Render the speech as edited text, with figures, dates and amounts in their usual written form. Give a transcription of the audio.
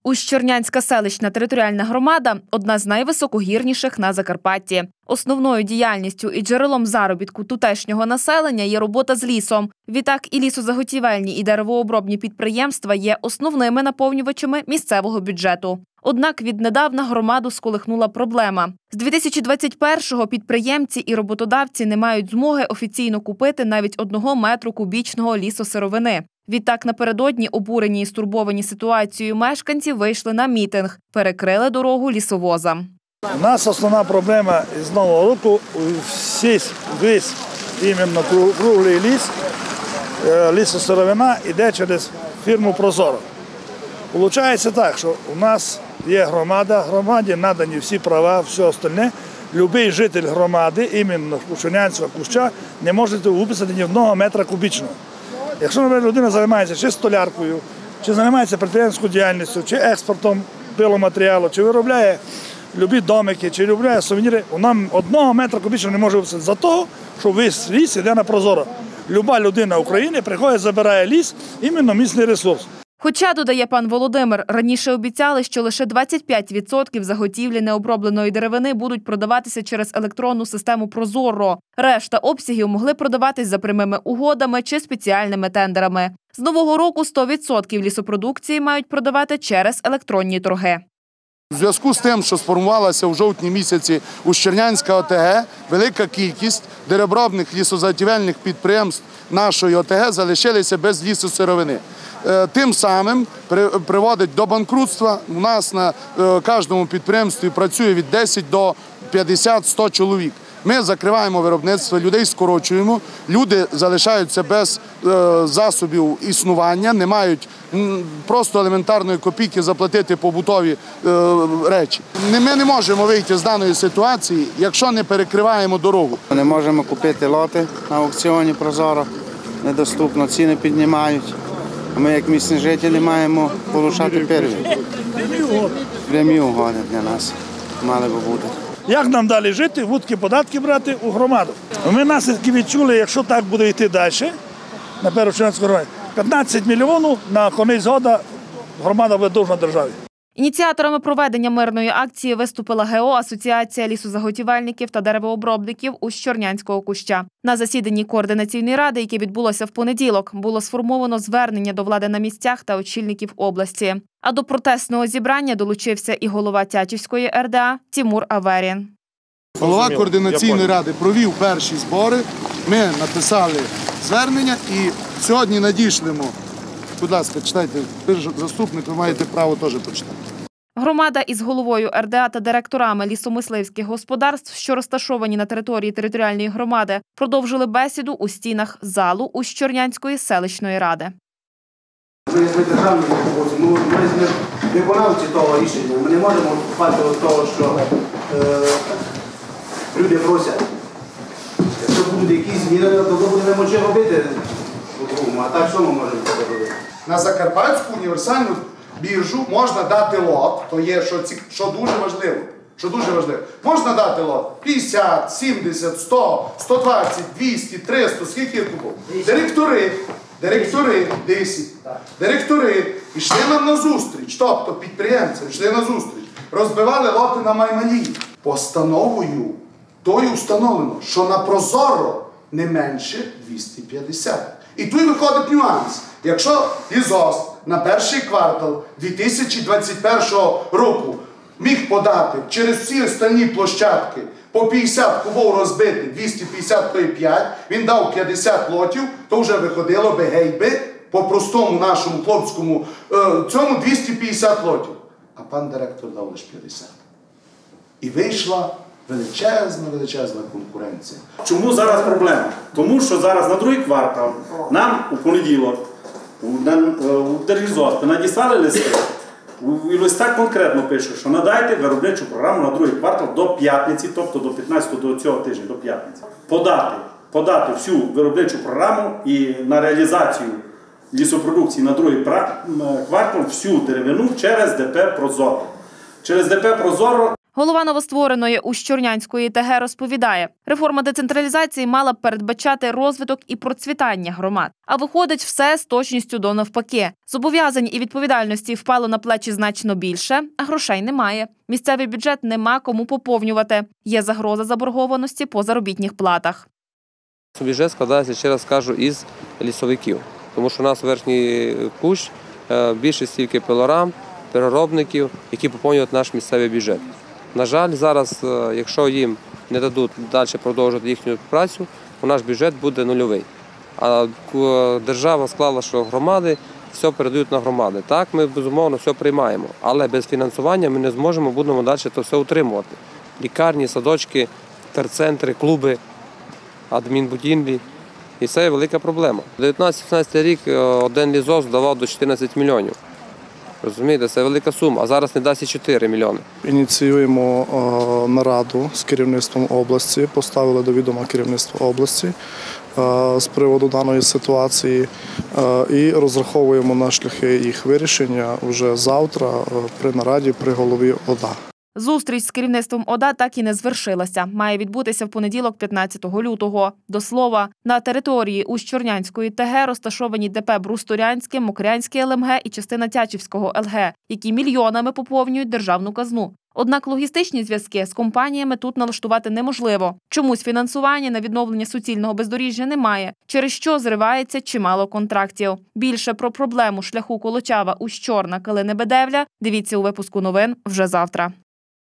Ущернянська селищна територіальна громада – одна з найвисокогірніших на Закарпатті. Основною діяльністю і джерелом заробітку тутешнього населення є робота з лісом. Відтак і лісозаготівельні, і деревообробні підприємства є основними наповнювачами місцевого бюджету. Однак віднедавна громаду сколихнула проблема. З 2021-го підприємці і роботодавці не мають змоги офіційно купити навіть 1 метру кубічного лісосировини. Відтак напередодні обурені і стурбовані ситуацією мешканці вийшли на мітинг, перекрили дорогу лісовозам. У нас основна проблема з Нового року – весь іменно круглий ліс, лісосировина йде через фірму «Прозоро». Получається так, що у нас є громада, громаді надані всі права, все остальне. Любий житель громади, іменно Ущернянського куща, не може виписати ні 1 метра кубічного. Якщо, наприклад, людина займається чи столяркою, чи займається підприємницькою діяльністю, чи експортом пиломатеріалу, чи виробляє любі домики, чи виробляє сувеніри, вона 1 метра кубічного не може виписати за того, що весь ліс йде на Прозоро. Люба людина України приходить, забирає ліс, іменно місцевий ресурс. Хоча, додає пан Володимир, раніше обіцяли, що лише 25% заготівлі необробленої деревини будуть продаватися через електронну систему «Прозоро». Решта обсягів могли продаватись за прямими угодами чи спеціальними тендерами. З нового року 100% лісопродукції мають продавати через електронні торги. У зв'язку з тим, що сформувалася у жовтні місяці Ущернянська ОТГ, велика кількість деревообробних лісозаготівельних підприємств нашої ОТГ залишилися без лісосировини. Тим самим приводить до банкрутства. У нас на кожному підприємстві працює від 10 до 50-100 чоловік. Ми закриваємо виробництво, людей скорочуємо, люди залишаються без засобів існування, не мають просто елементарної копійки заплатити побутові речі. Ми не можемо вийти з даної ситуації, якщо не перекриваємо дорогу. Не можемо купити лоти на аукціоні «Прозоро», недоступно, ціни піднімають. Ми, як місцеві жителі, маємо получати перві. Прямі угоди для нас мали би бути. Як нам далі жити, вудки податки брати у громаду? Ми наслідки відчули, якщо так буде йти далі, на Ущернянську громаду, 15 мільйонів на кінець року громада буде довжна державі. Ініціаторами проведення мирної акції виступила ГО «Асоціація лісозаготівельників та деревообробників Ущернянського куща». На засіданні Координаційної ради, яке відбулося в понеділок, було сформовано звернення до влади на місцях та очільників області. А до протестного зібрання долучився і голова Тячівської РДА Тимур Аверін. Голова Координаційної ради провів перші збори, ми написали звернення і сьогодні надішлемо. Будь ласка, читайте, перший заступник, ви маєте право теж почитати. Громада із головою РДА та директорами лісомисливських господарств, що розташовані на території територіальної громади, продовжили бесіду у стінах залу Ущернянської селищної ради. Ми державні службовці, ми виконавці того рішення. Ми не можемо вступати до того, що люди просять. Якщо будуть якісь зміни, то будемо може робити по-другому. А так що ми можемо робити? На Закарпатську універсальну біржу можна дати лот, то є, що дуже важливо. Можна дати лот 50, 70, 100, 120, 200, 300, скільки купов. Директори, 10. Директори йшли нам на зустріч, тобто підприємці йшли на зустріч, розбивали лоти на маймалі. Постановою тою встановлено, що на Прозоро не менше 250. І тут виходить нюанс. Якщо лісгосп на перший квартал 2021 року міг подати через всі остальні площадки по 50 кубов розбити, 250 то і 5, він дав 50 лотів, то вже виходило би гейби по простому нашому хлопському цьому 250 лотів. А пан директор дав лише 50. І вийшла величезна конкуренція. Чому зараз проблема? Тому що зараз на другий квартал нам у понеділок у Держлісгоспі надіслали листи. У листах конкретно пише, що надайте виробничу програму на другий квартал до п'ятниці, тобто до 15-го, до цього тижня, до п'ятниці. Подати всю виробничу програму і на реалізацію лісопродукції на другий квартал всю деревину через ДП «Прозоро». Через ДП «Прозоро» Голова новоствореної Ущорнянської ТГ розповідає, реформа децентралізації мала б передбачати розвиток і процвітання громад. А виходить все з точністю до навпаки. Зобов'язань і відповідальності впало на плечі значно більше, а грошей немає. Місцевий бюджет нема кому поповнювати. Є загроза заборгованості по заробітних платах. Бюджет складається, ще раз кажу, із лісовиків. Тому що у нас верхній кущ більшість тільки пилорам, переробників, які поповнюють наш місцевий бюджет. На жаль, зараз, якщо їм не дадуть далі продовжувати їхню працю, у наш бюджет буде нульовий. А держава склала, що громади все передають на громади. Так, ми, безумовно, все приймаємо, але без фінансування ми не зможемо, будемо далі це все утримувати. Лікарні, садочки, терцентри, клуби, адмінбудівлі. І це є велика проблема. 19-17 рік один лісгосп давав до 14 мільйонів. Розумієте, це велика сума, а зараз не дасть і 4 мільйони. Ініціюємо нараду з керівництвом області, поставили до відома керівництво області з приводу даної ситуації і розраховуємо на шляхи їх вирішення вже завтра при нараді при голові ОДА. Зустріч з керівництвом ОДА так і не звершилася. Має відбутися в понеділок, 15 лютого. До слова, на території Ущорнянської ТГ розташовані ДП Брустурянське, Мокрянське ЛМГ і частина Тячівського ЛГ, які мільйонами поповнюють державну казну. Однак логістичні зв'язки з компаніями тут налаштувати неможливо. Чомусь фінансування на відновлення суцільного бездоріжжя немає, через що зривається чимало контрактів. Більше про проблему шляху Колочава-Ущорна-Калини-Бедевля дивіться у випуску новин вже завтра.